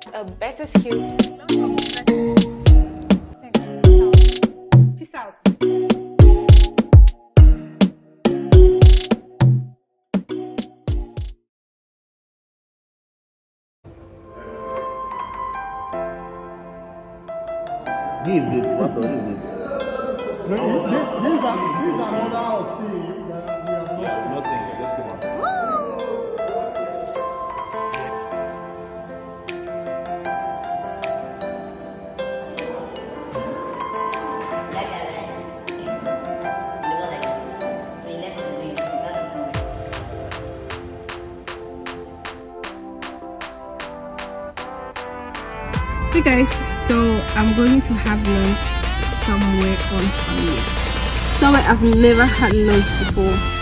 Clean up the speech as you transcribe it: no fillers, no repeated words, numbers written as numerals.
a better skill. Peace out. This is what is it? These are another of things that we are not seeing. Let's come on. Hey guys, so I'm going to have lunch somewhere on Sunday. Somewhere I've never had lunch before.